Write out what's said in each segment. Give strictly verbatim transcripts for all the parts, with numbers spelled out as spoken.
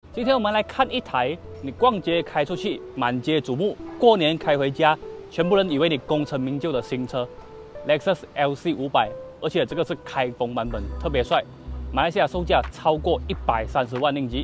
今天我们来看一台你逛街开出去满街瞩目，过年开回家全部人以为你功成名就的新车 Lexus L C 五百，而且这个是开封版本，特别帅。马来西亚售价超过一百三十万令吉。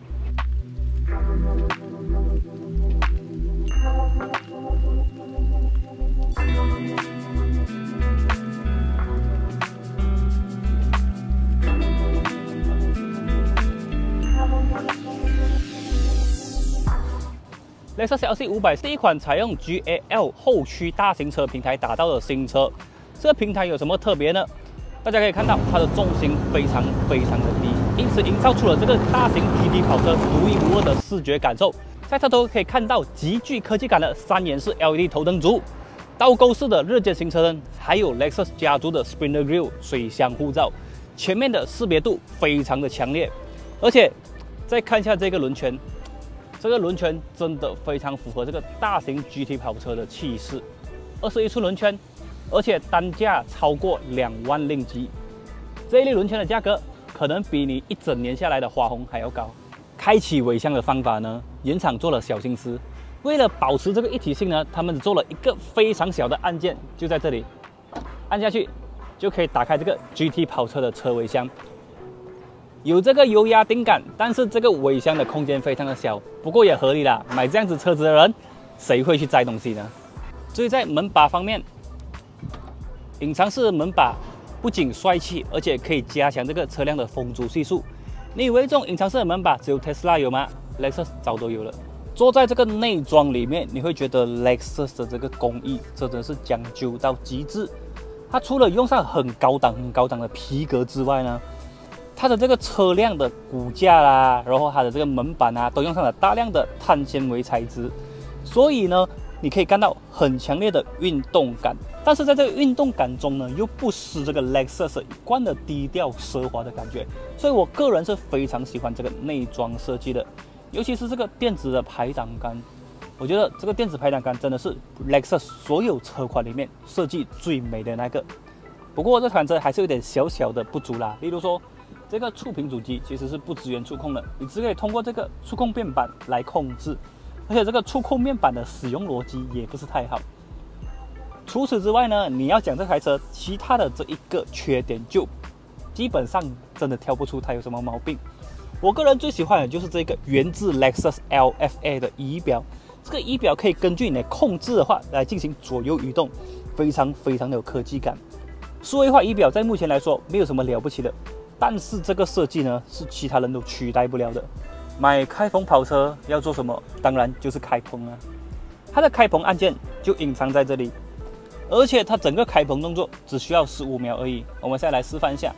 Lexus L C 五百是一款采用 G A L 后驱大型车平台打造的新车。这个平台有什么特别呢？大家可以看到它的重心非常非常的低，因此营造出了这个大型 G T 跑车独一无二的视觉感受。在车头可以看到极具科技感的三眼式 L E D 头灯组、倒钩式的日间行车灯，还有 Lexus 家族的 Sprinter Grille 水箱护罩。前面的识别度非常的强烈，而且再看一下这个轮圈。 这个轮圈真的非常符合这个大型 G T 跑车的气势，二十一寸轮圈，而且单价超过两万令吉。这一类轮圈的价格可能比你一整年下来的花红还要高。开启尾箱的方法呢，原厂做了小心思，为了保持这个一体性呢，他们只做了一个非常小的按键，就在这里，按下去就可以打开这个 G T 跑车的车尾箱。 有这个油压顶杆，但是这个尾箱的空间非常的小，不过也合理啦。买这样子车子的人，谁会去载东西呢？至于在门把方面，隐藏式门把不仅帅气，而且可以加强这个车辆的风阻系数。你以为这种隐藏式的门把只有 Tesla 有吗 ？Lexus 早都有了。坐在这个内装里面，你会觉得 Lexus 的这个工艺真的是讲究到极致。它除了用上很高档、很高档的皮革之外呢， 它的这个车辆的骨架啦，然后它的这个门板啊，都用上了大量的碳纤维材质，所以呢，你可以看到很强烈的运动感。但是在这个运动感中呢，又不失这个 Lexus 一贯的低调奢华的感觉。所以我个人是非常喜欢这个内装设计的，尤其是这个电子的排挡杆。我觉得这个电子排挡杆真的是 Lexus 所有车款里面设计最美的那个。不过这款车还是有点小小的不足啦，例如说， 这个触屏主机其实是不支援触控的，你只可以通过这个触控面板来控制，而且这个触控面板的使用逻辑也不是太好。除此之外呢，你要讲这台车其他的这一个缺点，就基本上真的挑不出它有什么毛病。我个人最喜欢的就是这个源自 Lexus L F A 的仪表，这个仪表可以根据你的控制的话来进行左右移动，非常非常的有科技感。数位化仪表在目前来说没有什么了不起的。 但是这个设计呢，是其他人都取代不了的。买开篷跑车要做什么？当然就是开篷啊。它的开篷按键就隐藏在这里，而且它整个开篷动作只需要十五秒而已。我们现在来示范一下。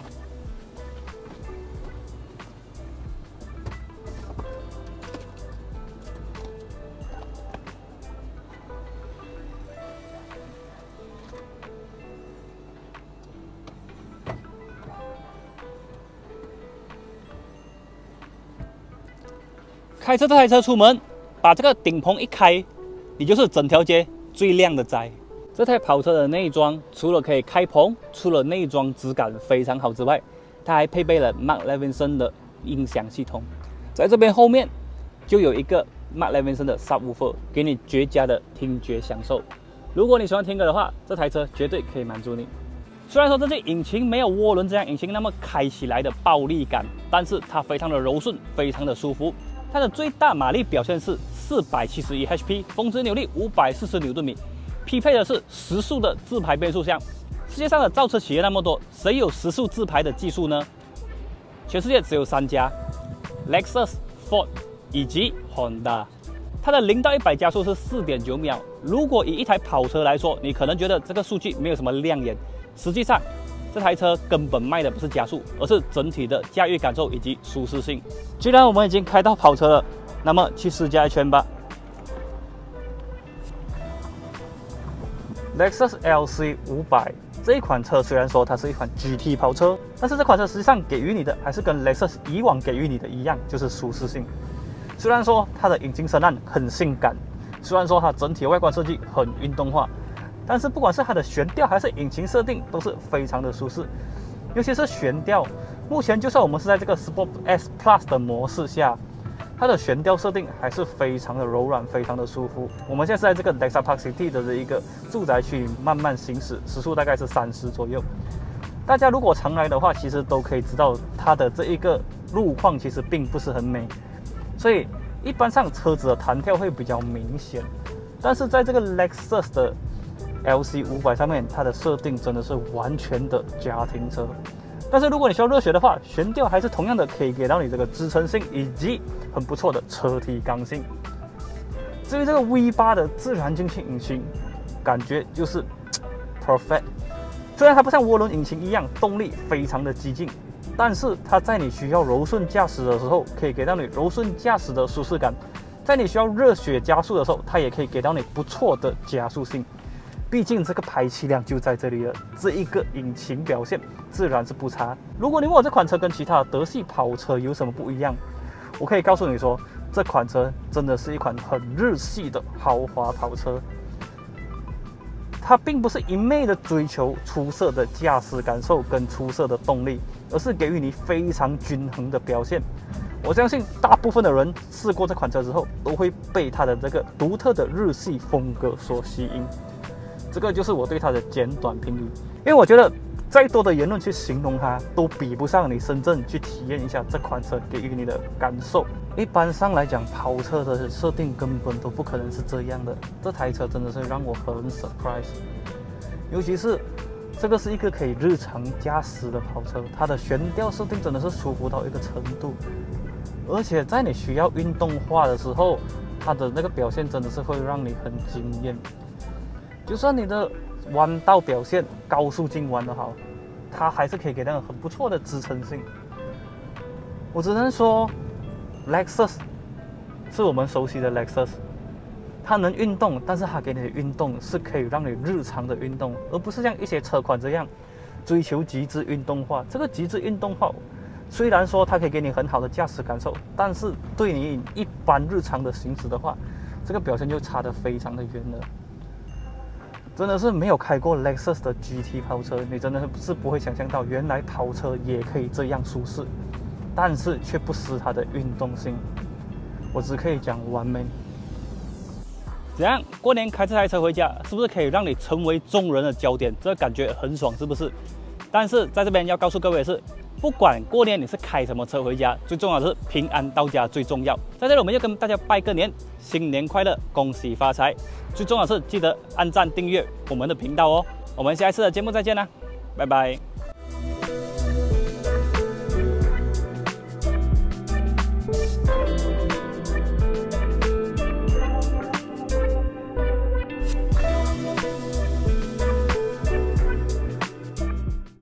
开着这台车出门，把这个顶棚一开，你就是整条街最亮的仔。这台跑车的内装除了可以开篷，除了内装质感非常好之外，它还配备了 Mark Levinson 的音响系统。在这边后面就有一个 Mark Levinson 的 Subwoofer， 给你绝佳的听觉享受。如果你喜欢听歌的话，这台车绝对可以满足你。虽然说这些引擎没有涡轮这样引擎那么开起来的暴力感，但是它非常的柔顺，非常的舒服。 它的最大马力表现是四百七十一 H P， 峰值扭力五百四十牛顿米，匹配的是时速的自排变速箱。世界上的造车企业那么多，谁有时速自排的技术呢？全世界只有三家 ：Lexus、Ford 以及 Honda。它的零到一百加速是 四点九秒。如果以一台跑车来说，你可能觉得这个数据没有什么亮眼，实际上， 这台车根本卖的不是加速，而是整体的驾驭感受以及舒适性。既然我们已经开到跑车了，那么去试驾一圈吧。Lexus L C 五百这一款车虽然说它是一款 G T 跑车，但是这款车实际上给予你的还是跟 Lexus 以往给予你的一样，就是舒适性。虽然说它的引擎声浪很性感，虽然说它整体外观设计很运动化， 但是不管是它的悬吊还是引擎设定，都是非常的舒适。尤其是悬吊，目前就算我们是在这个 Sport S Plus 的模式下， 它的悬吊设定还是非常的柔软，非常的舒服。我们现在是在这个 Dexa Park City 的一个住宅区慢慢行驶，时速大概是三十左右。大家如果常来的话，其实都可以知道它的这一个路况其实并不是很美，所以一般上车子的弹跳会比较明显。但是在这个 Lexus 的 L C 五百上面，它的设定真的是完全的家庭车。但是如果你需要热血的话，悬吊还是同样的可以给到你这个支撑性以及很不错的车体刚性。至于这个 V 八 的自然进气引擎，感觉就是 perfect。虽然它不像涡轮引擎一样动力非常的激进，但是它在你需要柔顺驾驶的时候，可以给到你柔顺驾驶的舒适感；在你需要热血加速的时候，它也可以给到你不错的加速性。毕竟这个排气量就在这里了，这一个引擎表现自然是不差。如果你问我这款车跟其他的德系跑车有什么不一样，我可以告诉你说，这款车真的是一款很日系的豪华跑车。它并不是一昧的追求出色的驾驶感受跟出色的动力，而是给予你非常均衡的表现。我相信大部分的人试过这款车之后，都会被它的这个独特的日系风格所吸引。这个就是我对它的简短评语，因为我觉得再多的言论去形容它，都比不上你真正去体验一下这款车给予你的感受。一般上来讲，跑车的设定根本都不可能是这样的。这台车真的是让我很 surprise， 尤其是这个是一个可以日常驾驶的跑车，它的悬吊设定真的是舒服到一个程度，而且在你需要运动化的时候，它的那个表现真的是会让你很惊艳。就算你的弯道表现高速进弯的好，它还是可以给到很不错的支撑性。我只能说 Lexus 是我们熟悉的 Lexus， 它能运动，但是它给你的运动是可以让你日常的运动，而不是像一些车款这样追求极致运动化。这个极致运动化虽然说它可以给你很好的驾驶感受，但是对你一般日常的行驶的话，这个表现就差得非常的远了。真的是没有开过 Lexus 的 G T 跑车，你真的是不会想象到，原来跑车也可以这样舒适，但是却不失它的运动性。我只可以讲完美。怎样？过年开这台车回家，是不是可以让你成为众人的焦点？这感觉很爽，是不是？但是在这边要告诉各位的是，不管过年你是开什么车回家，最重要的是平安到家最重要。在这里我们要跟大家拜个年，新年快乐，恭喜发财。最重要的是记得按赞订阅我们的频道哦。我们下一次的节目再见啦，拜拜。